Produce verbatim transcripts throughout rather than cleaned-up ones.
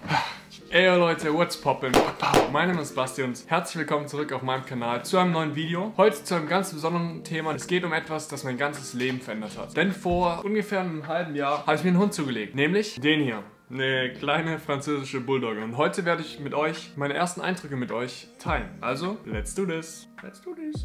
Ey Leute, what's poppin'? Mein Name ist Basti und herzlich willkommen zurück auf meinem Kanal zu einem neuen Video. Heute zu einem ganz besonderen Thema. Es geht um etwas, das mein ganzes Leben verändert hat. Denn vor ungefähr einem halben Jahr habe ich mir einen Hund zugelegt, nämlich den hier. Eine kleine französische Bulldogge. Und heute werde ich mit euch meine ersten Eindrücke mit euch teilen. Also, let's do this. Let's do this.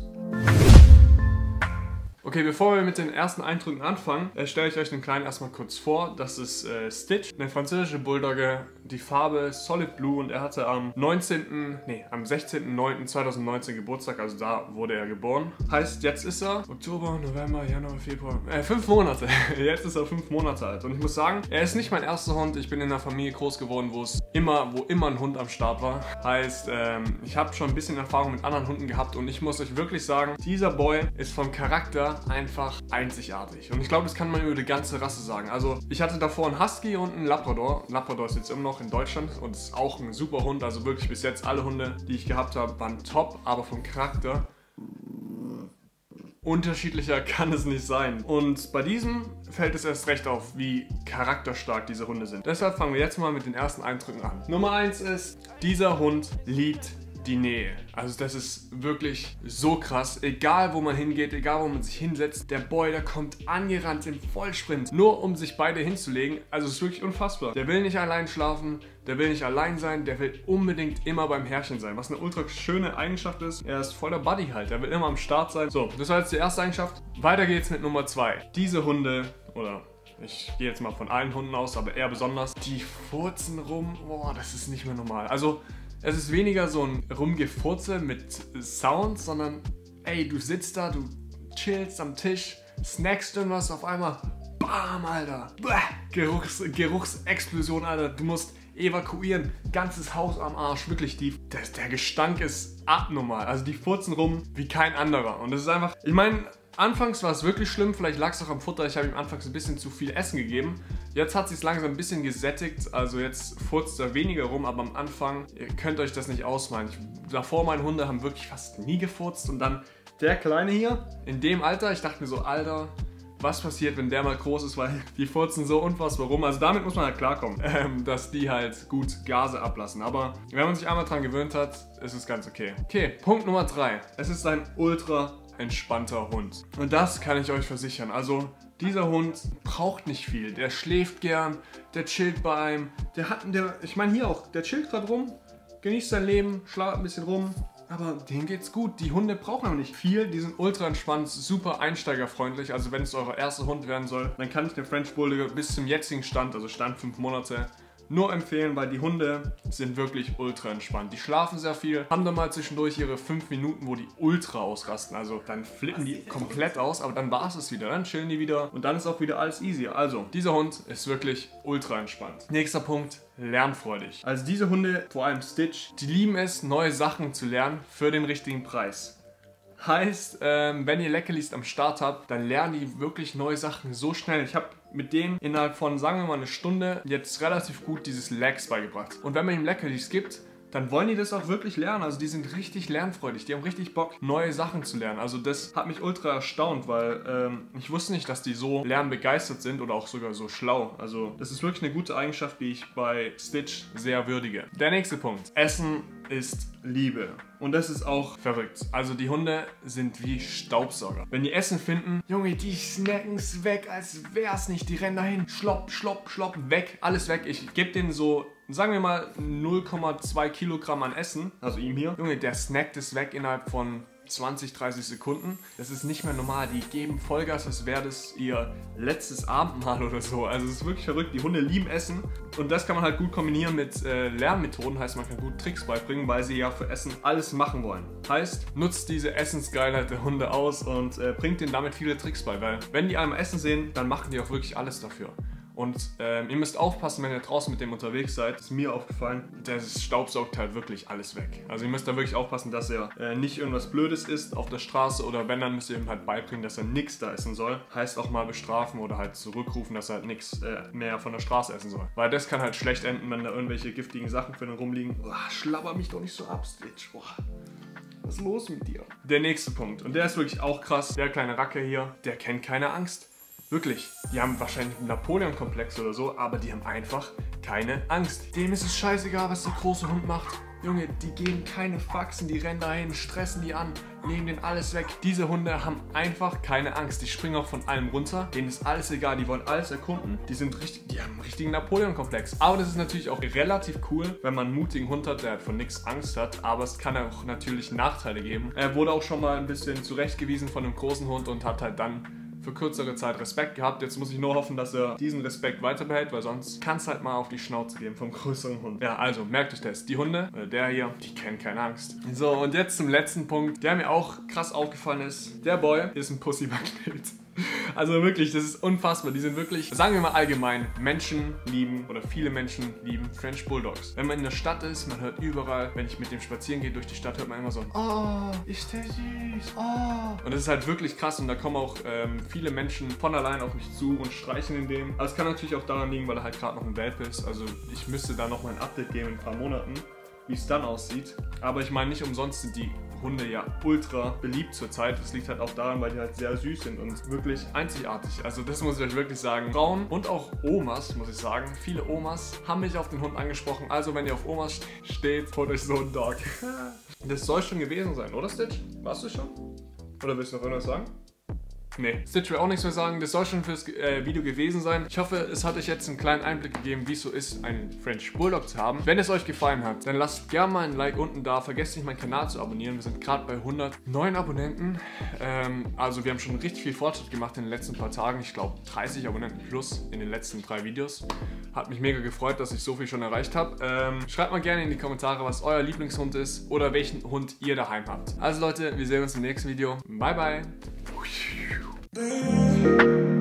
Okay, bevor wir mit den ersten Eindrücken anfangen, äh, stelle ich euch den Kleinen erstmal kurz vor. Das ist äh, Stitch, eine französische Bulldogge, die Farbe Solid Blue, und er hatte am neunzehnten, nee, am sechzehnten neunten zweitausendneunzehn Geburtstag, also da wurde er geboren. Heißt, jetzt ist er Oktober, November, Januar, Februar, äh, fünf Monate. Jetzt ist er fünf Monate alt. Und ich muss sagen, er ist nicht mein erster Hund. Ich bin in einer Familie groß geworden, wo es immer, wo immer ein Hund am Start war. Heißt, ähm, ich habe schon ein bisschen Erfahrung mit anderen Hunden gehabt und ich muss euch wirklich sagen, dieser Boy ist vom Charakter einfach einzigartig. Und ich glaube, das kann man über die ganze Rasse sagen. Also, ich hatte davor einen Husky und einen Labrador. Ein Labrador ist jetzt immer noch in Deutschland und ist auch ein super Hund. Also wirklich bis jetzt alle Hunde, die ich gehabt habe, waren top, aber vom Charakter unterschiedlicher kann es nicht sein. Und bei diesem fällt es erst recht auf, wie charakterstark diese Hunde sind. Deshalb fangen wir jetzt mal mit den ersten Eindrücken an. Nummer eins ist, dieser Hund liebt die Nähe. Also das ist wirklich so krass. Egal wo man hingeht, egal wo man sich hinsetzt, der Boy, der kommt angerannt im Vollsprint, nur um sich beide hinzulegen. Also es ist wirklich unfassbar. Der will nicht allein schlafen, der will nicht allein sein, der will unbedingt immer beim Herrchen sein. Was eine ultra schöne Eigenschaft ist. Er ist voller Buddy halt, er will immer am Start sein. So, das war jetzt die erste Eigenschaft. Weiter geht's mit Nummer zwei. Diese Hunde, oder ich gehe jetzt mal von allen Hunden aus, aber eher besonders, die furzen rum. Boah, das ist nicht mehr normal. Also es ist weniger so ein Rumgefurze mit Sound, sondern ey, du sitzt da, du chillst am Tisch, snackst irgendwas, auf einmal BAM, Alter. Bäh, Geruchs, Geruchsexplosion, Alter. Du musst evakuieren, ganzes Haus am Arsch. Wirklich, die, das, der Gestank ist abnormal. Also die furzen rum wie kein anderer. Und das ist einfach, ich meine, anfangs war es wirklich schlimm, vielleicht lag es auch am Futter, ich habe ihm anfangs ein bisschen zu viel Essen gegeben. Jetzt hat es sich langsam ein bisschen gesättigt, also jetzt furzt er weniger rum, aber am Anfang, ihr könnt euch das nicht ausmalen. Ich, davor meine Hunde haben wirklich fast nie gefurzt und dann der Kleine hier, in dem Alter, ich dachte mir so, Alter, was passiert, wenn der mal groß ist, weil die furzen so unfassbar rum. Also damit muss man halt klarkommen, ähm, dass die halt gut Gase ablassen. Aber wenn man sich einmal dran gewöhnt hat, ist es ganz okay. Okay, Punkt Nummer drei. Es ist ein ultra entspannter Hund. Und das kann ich euch versichern. Also dieser Hund braucht nicht viel. Der schläft gern, der chillt bei einem. Der hat, der, ich meine hier auch, der chillt gerade rum, genießt sein Leben, schlaft ein bisschen rum. Aber denen geht's gut. Die Hunde brauchen auch nicht viel. Die sind ultra entspannt, super einsteigerfreundlich. Also wenn es euer erster Hund werden soll, dann kann ich den French Bulldog bis zum jetzigen Stand, also Stand fünf Monate, nur empfehlen, weil die Hunde sind wirklich ultra entspannt. Die schlafen sehr viel, haben dann mal zwischendurch ihre fünf Minuten, wo die ultra ausrasten. Also dann flippen die komplett aus, aber dann war es es wieder. Dann chillen die wieder und dann ist auch wieder alles easy. Also, dieser Hund ist wirklich ultra entspannt. Nächster Punkt, lernfreudig. Also diese Hunde, vor allem Stitch, die lieben es, neue Sachen zu lernen für den richtigen Preis. Heißt, ähm, wenn ihr Leckerlis am Start habt, dann lernen die wirklich neue Sachen so schnell. Ich habe mit dem innerhalb von, sagen wir mal, eine Stunde jetzt relativ gut dieses Legs beigebracht. Und wenn man ihm Leckerlis gibt, dann wollen die das auch wirklich lernen. Also die sind richtig lernfreudig, die haben richtig Bock, neue Sachen zu lernen. Also das hat mich ultra erstaunt, weil ähm, ich wusste nicht, dass die so lernbegeistert sind oder auch sogar so schlau. Also das ist wirklich eine gute Eigenschaft, die ich bei Stitch sehr würdige. Der nächste Punkt. Essen ist Liebe. Und das ist auch verrückt. Also die Hunde sind wie Staubsauger. Wenn die Essen finden, Junge, die snacken es weg, als wäre es nicht. Die rennen dahin, schlopp, schlopp, schlopp, weg, alles weg. Ich gebe denen so, sagen wir mal, null Komma zwei Kilogramm an Essen. Also ihm hier. Junge, der snackt es weg innerhalb von zwanzig, dreißig Sekunden. Das ist nicht mehr normal. Die geben Vollgas, als wäre das ihr letztes Abendmahl oder so. Also es ist wirklich verrückt. Die Hunde lieben Essen. Und das kann man halt gut kombinieren mit äh, Lernmethoden. Heißt, man kann gut Tricks beibringen, weil sie ja für Essen alles machen wollen. Heißt, nutzt diese Essensgeilheit der Hunde aus und äh, bringt ihnen damit viele Tricks bei. Weil wenn die einmal Essen sehen, dann machen die auch wirklich alles dafür. Und ähm, ihr müsst aufpassen, wenn ihr draußen mit dem unterwegs seid. Ist mir aufgefallen, der staubsaugt halt wirklich alles weg. Also ihr müsst da wirklich aufpassen, dass er äh, nicht irgendwas Blödes isst auf der Straße, oder wenn, dann müsst ihr ihm halt beibringen, dass er nichts da essen soll. Heißt auch mal bestrafen oder halt zurückrufen, dass er halt nichts äh, mehr von der Straße essen soll. Weil das kann halt schlecht enden, wenn da irgendwelche giftigen Sachen für den rumliegen. Boah, schlabber mich doch nicht so ab, Stitch. Boah. Was ist los mit dir? Der nächste Punkt, und der ist wirklich auch krass. Der kleine Racke hier, der kennt keine Angst. Wirklich, die haben wahrscheinlich einen Napoleon-Komplex oder so, aber die haben einfach keine Angst. Dem ist es scheißegal, was der große Hund macht. Junge, die geben keine Faxen, die rennen dahin, stressen die an, nehmen denen alles weg. Diese Hunde haben einfach keine Angst. Die springen auch von allem runter. Denen ist alles egal, die wollen alles erkunden. Die sind richtig, die haben einen richtigen Napoleon-Komplex. Aber das ist natürlich auch relativ cool, wenn man einen mutigen Hund hat, der halt von nichts Angst hat. Aber es kann auch natürlich Nachteile geben. Er wurde auch schon mal ein bisschen zurechtgewiesen von einem großen Hund und hat halt dann für kürzere Zeit Respekt gehabt. Jetzt muss ich nur hoffen, dass er diesen Respekt weiter behält, weil sonst kann es halt mal auf die Schnauze geben vom größeren Hund. Ja, also merkt euch das. Die Hunde, oder der hier, die kennen keine Angst. So, und jetzt zum letzten Punkt, der mir auch krass aufgefallen ist. Der Boy ist ein Pussy-Magnet. Also wirklich, das ist unfassbar. Die sind wirklich, sagen wir mal allgemein, Menschen lieben oder viele Menschen lieben French Bulldogs. Wenn man in der Stadt ist, man hört überall, wenn ich mit dem spazieren gehe durch die Stadt, hört man immer so ein Oh, ist der süß, oh. Und das ist halt wirklich krass und da kommen auch ähm, viele Menschen von allein auf mich zu und streichen in dem. Aber es kann natürlich auch daran liegen, weil er halt gerade noch ein Welpe ist. Also ich müsste da nochmal ein Update geben in ein paar Monaten, wie es dann aussieht. Aber ich meine, nicht umsonst sind die Hunde ja ultra beliebt zurzeit. Das liegt halt auch daran, weil die halt sehr süß sind und wirklich einzigartig. Also das muss ich euch wirklich sagen. Frauen und auch Omas, muss ich sagen. Viele Omas haben mich auf den Hund angesprochen. Also wenn ihr auf Omas steht, holt euch so einen Dog. Das soll schon gewesen sein, oder Stitch? Warst du schon? Oder willst du noch irgendwas sagen? Nee, Stitch will auch nichts mehr sagen. Das soll schon fürs äh, Video gewesen sein. Ich hoffe, es hat euch jetzt einen kleinen Einblick gegeben, wie es so ist, einen French Bulldog zu haben. Wenn es euch gefallen hat, dann lasst gerne mal ein Like unten da. Vergesst nicht, meinen Kanal zu abonnieren. Wir sind gerade bei hundertneun Abonnenten. Ähm, also wir haben schon richtig viel Fortschritt gemacht in den letzten paar Tagen. Ich glaube dreißig Abonnenten plus in den letzten drei Videos. Hat mich mega gefreut, dass ich so viel schon erreicht habe. Ähm, schreibt mal gerne in die Kommentare, was euer Lieblingshund ist oder welchen Hund ihr daheim habt. Also Leute, wir sehen uns im nächsten Video. Bye, bye.